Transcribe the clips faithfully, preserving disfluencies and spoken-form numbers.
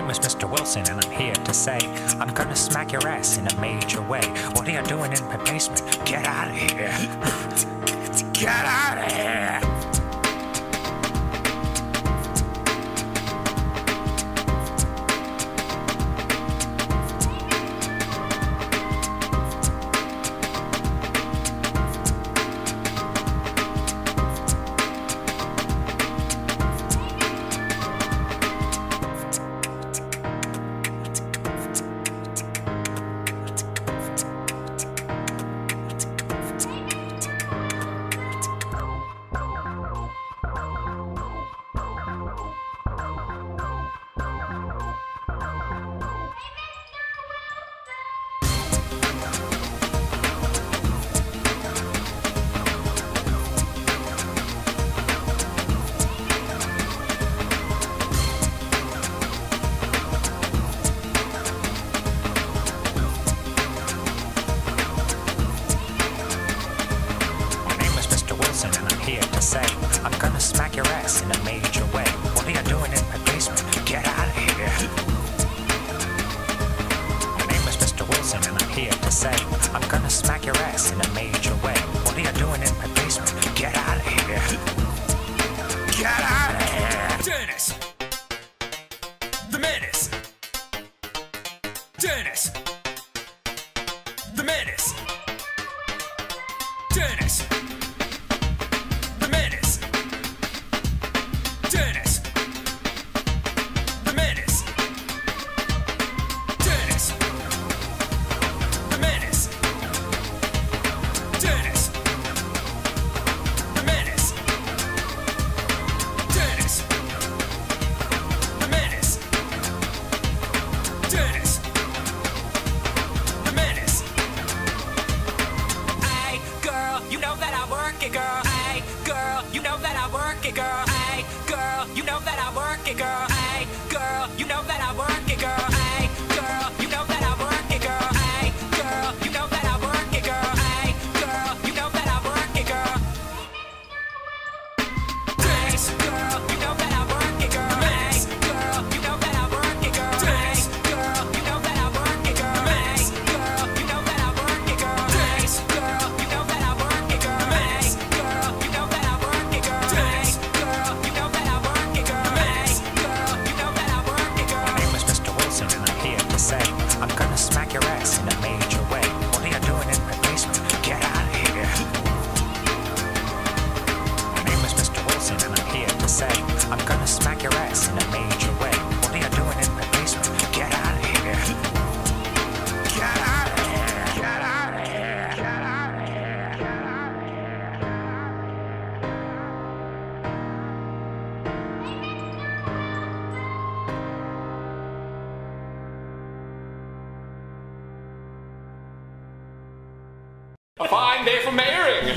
name is Mister Wilson, and I'm here to say I'm gonna smack your ass in a major way. What are you doing in my basement? Get out of here. Get out of here. And I'm here to say I'm gonna smack your ass in a major way. What are you doing in my basement? Get out of here. My name is Mister Wilson, and I'm here to say I'm gonna smack your ass in a major way. What are you doing in my basement? Get out of here. Get out of here. Dennis, the Menace. Dennis, the Menace. Dennis. Dennis, the Menace. Dennis, the Menace. Dennis, the Menace. Dennis, the Menace. Dennis, the Menace. Hey, girl, you know that I work it, girl. Hey, girl, you know that I work it, girl. Hey, girl, you know that I work it, girl. Hey, girl, you know that I work it, girl. Hey, girl, you know that I work it, girl. Hey, girl, you know that I work it, girl. Hey, girl, you know that I work it, girl. Dennis, girl, you know that I work it, girl. Hey, girl, you know that I work it, girl. Hey, girl, you know that I work it, girl. Hey, girl, you know that I work it, girl. Hey, girl, you know that I work it, girl. Hey, girl, you know that I work it, girl. Hey, girl, you know that I work it, girl. Hey, girl, you know that I work it, girl. My name is Mister Wilson, and I'm here to say I'm gonna smack your ass in a major way. What are you doing in my basement? Get out of here. My name is Mister Wilson, and I'm here to say I'm gonna smack your ass in a major way. What are you doing in my basement? Get out of here. Get out of here. Get out of here. Get out of here. Get out of here. A fine day for mayoring.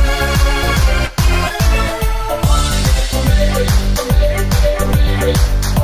Thank you.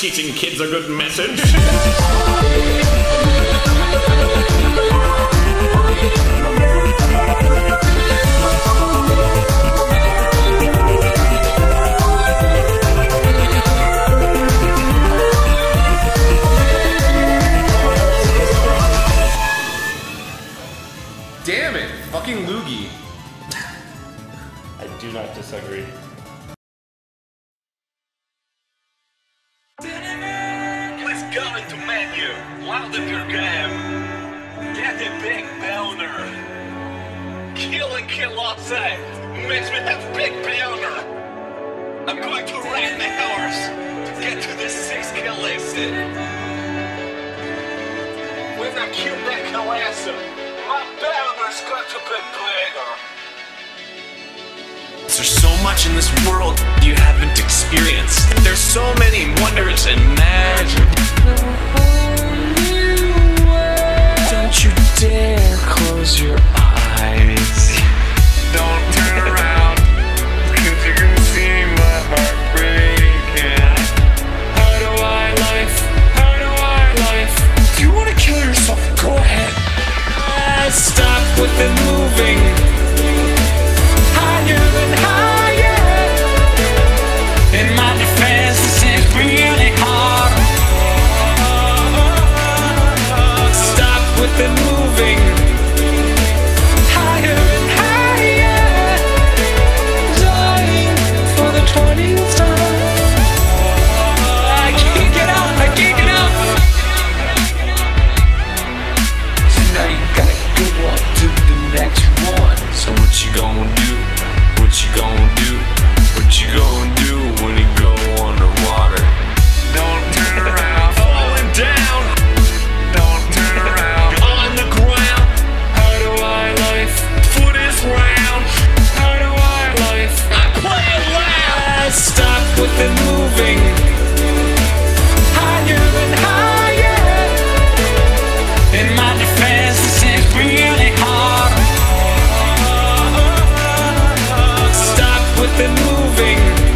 teaching kids a good message. Damn it! Fucking loogie. I do not disagree. Please go into menu, load up your game, get a big boner, kill and kill outside, makes me have big boner. I'm going to raid my horse to get to the six kill list. When I kill that Kalasa, my boner's going to be bigger. There's so much in this world you haven't experienced. There's so many wonders and magic. Don't you dare close your eyes. Don't turn around, cause you can see my heart breaking. How do I life? How do I life? If you wanna kill yourself, go ahead. Ah, stop with the moving. Higher and higher. In my defense, this is really hard. Stop with the moving. Higher and higher. Dying for the twentieth time. I can't get out. I can't get out. So now you gotta go up to the next one. So what you gonna do? What you gonna do? What you gonna do when you go underwater? Don't turn around, falling down. Don't turn around, on the ground. How do I life? Foot is round. How do I life? I play it loud. Stop with the moving. Higher and higher. In my defense, this is really hard. Stop with the moving.